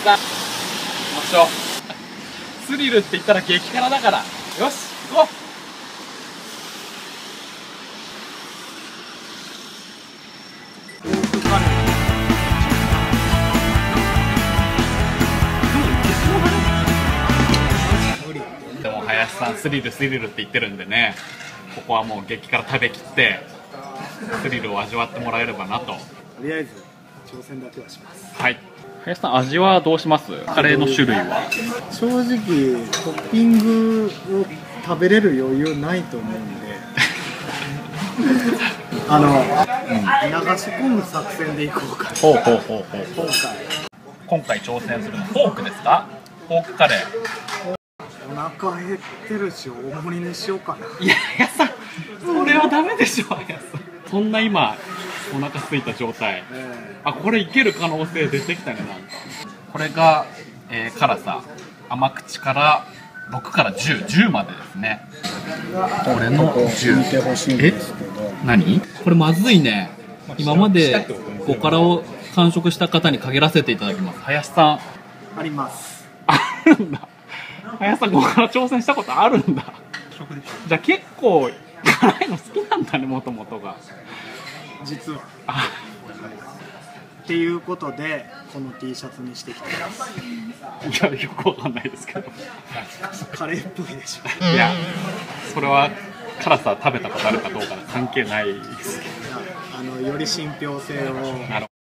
さん。行きましょう。スリルって言ったら激辛だから。よし、行こう。でも林さんスリルって言ってるんでね、ここはもう激辛食べきってスリルを味わってもらえればなと。 とりあえず挑戦だけはします。 はい。林さん、味はどうします？カレーの種類は。 正直トッピングを食べれる余裕ないと思うんで流し込む作戦でいこうかな。 ほうほうほうほう。今回挑戦するのフォークですか？フォークカレー。 お腹減ってるし大盛りにしようかな。 いや、林さん、それはダメでしょ。林さん、そんな今お腹空いた状態。あ、これいける可能性出てきたね。なんかこれが、辛さ甘口から6から10までですね。これの10。 見てほしいんですけど、 何これまずいね。今まで5辛を完食した方に限らせていただきます。林さんあります。 あるんだ。林さん5辛挑戦したことあるんだ。じゃあ結構辛いの好きなんだね、もともとが。 実はあ、 っていうことでこの T シャツにしてきてます。 いや、よくわかんないですけど。 カレーっぽいでしょ。 いや、それは辛さ食べたことあるかどうか関係ないですけど。 より信憑性を。 なる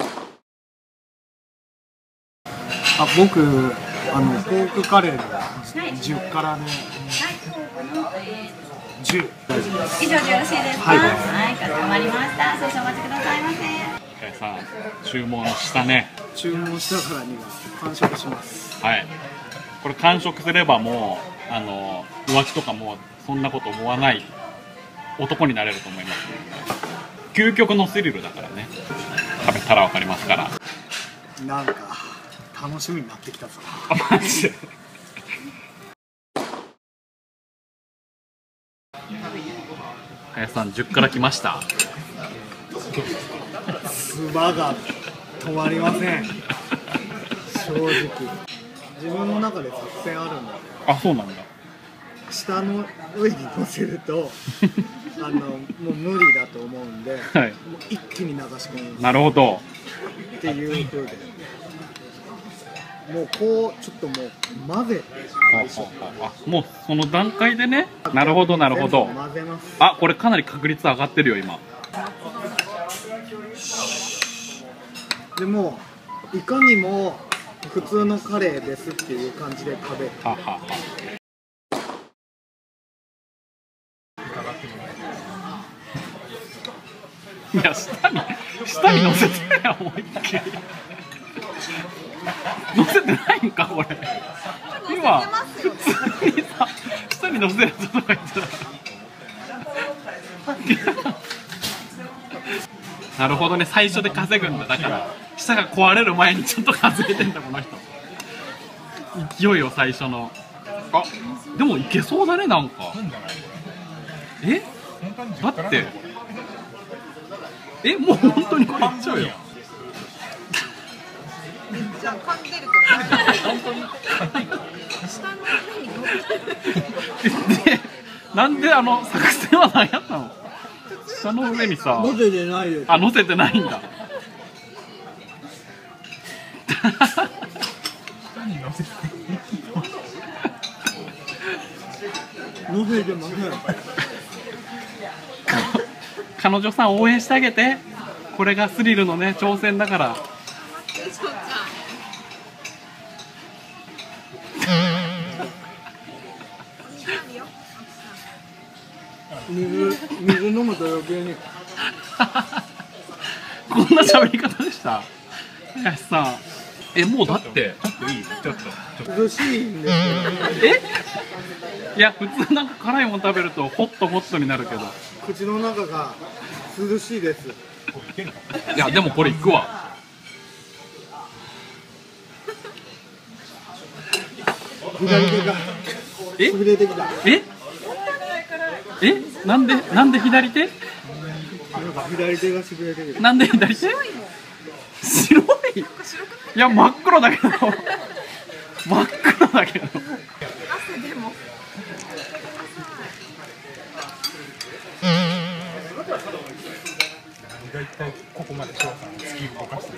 僕ポークカレーで10辛で10。 以上でよろしいですか？はい、かしこまりました。少々お待ちくださいませ。 林さん、注文したね。 注文したからには完食します。 はい。これ完食すればもう浮気とかもそんなこと思わない男になれると思います、ね。究極のスリルだからね。食べたらわかりますから。 なんか楽しみになってきたぞ。 あ、マジで。林さん、10から来ました。 唾が止まりません。正直自分の中で作戦あるんだよ。 あ、そうなんだ。 下の上に乗せるともう無理だと思うんで、 はい、 もう一気に流し込む。 なるほど。 っていう風で、もうこうちょっともう混ぜて最初。 あ、もうその段階でね。なるほどなるほど。 混ぜます。 あ、これかなり確率上がってるよ今。 でもいかにも普通のカレーですっていう感じで食べる。 ははは。いや、下に乗せてよ、思いっきり。乗せてないんか、これ。今、普通にさ、下に乗せるとか言ってた。なるほどね、最初で稼ぐんだ。だから、下が壊れる前にちょっと稼いでんだ、この人。勢いを最初の。あ、でもいけそうだね、なんか。え？だって。もう本当にこれいっちゃうよ。 じゃあ噛んでるけど。本当に。下の上に乗ってで、なんで作戦は何やったの？下の上にさ。 乗せてないです。 あ、乗せてないんだ。 下に乗せて。乗せてません。 彼女さん応援してあげて。これがスリルのね挑戦だから。 水飲むと余計にこんな喋り方でした。林さん、もうだってちょっといい？ちょっと涼しいんですよ。 いや、普通なんか辛いもの食べるとホットになるけど、 口の中が涼しいです。 いや、でもこれいくわ。 左手が潰れてきた。 なんで左手？ なんか左手が潰れてきた。 なんで左手？白いいや真っ黒だけど真っ黒だけど汗でもだいたいここまで翔さん突き動かしてる。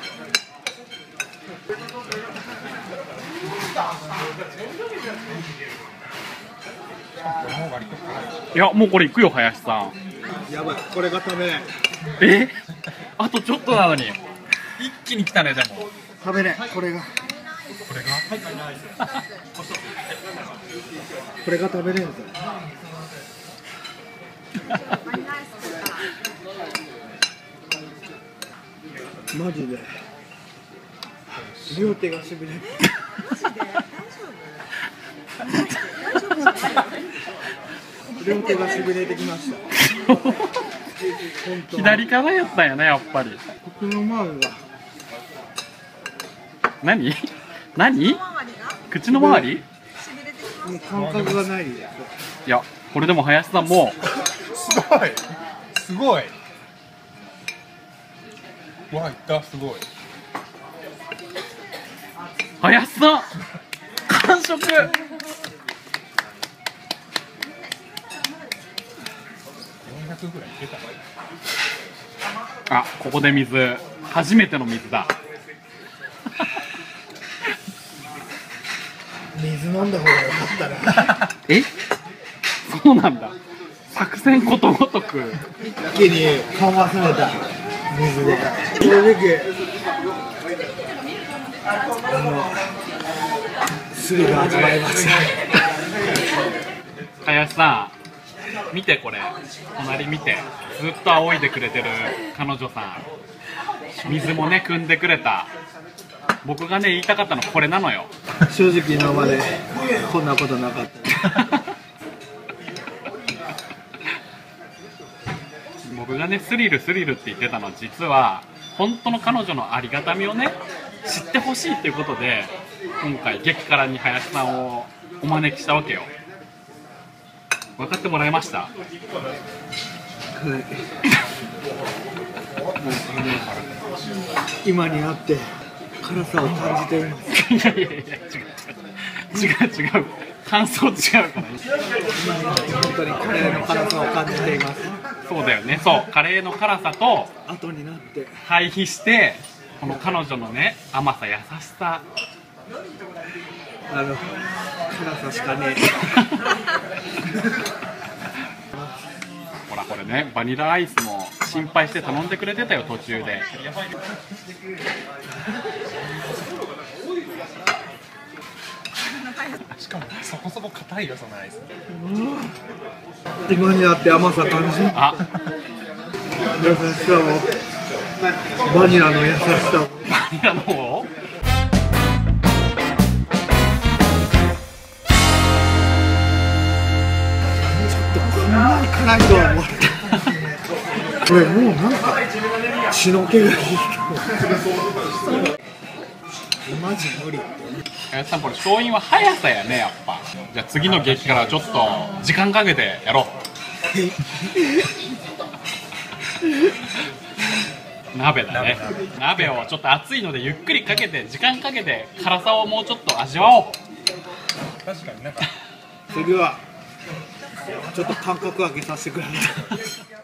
もう割といやもうこれいくよ林さん。 やばい、これが食べれん。 えあとちょっとなのに一気に来たね。でも食べれん、これが。 これがこれが食べれんぞ。 バニラアイス食ったらマジで。両手がしびれる。 マジで大丈夫両手がしびれてきました。本当。 左からやったんやねやっぱり。 僕の周りが。 何何周りが口の周り。 しびれてきますもう感覚がないです。 いやこれでも林さんもすごいすごい。わいったすごい。 林さん完食。 400ぐらいいけた。 あここで水初めての水だ。 水飲んだ方がよかったな。 えそうなんだ。作戦ことごとく一気に緩和された水で。正直。スリル味わいました。 林さん見てこれ隣見てずっと仰いでくれてる彼女さん水もね汲んでくれた。僕がね言いたかったのこれなのよ。 正直今までこんなことなかった。 僕がねスリルって言ってたのは実は本当の彼女のありがたみをね知ってほしいっていうことで今回激辛に林さんをお招きしたわけよ。分かってもらえました？ はい。今になって辛さを感じています。 いや違う感想違うから。 今になって本当にカレーの辛さを感じています。 そうだよね。そうカレーの辛さと後になって対比してこの彼女のね甘さ優しさ辛さしかねほらこれねバニラアイスも心配して頼んでくれてたよ途中で。 しかもそこそこ硬いよそのアイス。 今になって甘さ感じあ優しさもバニラの優しさもバニラの方こんなに辛いとは思わなかった。これもうなんか血の気がいいマジ無理。 林さんこれ勝因は速さやねやっぱ。じゃあ次の激辛ちょっと時間かけてやろう。鍋だね。鍋をちょっと熱いのでゆっくりかけて時間かけて辛さをもうちょっと味わおう。 確かになんか次はちょっと間隔空けさせてくれ。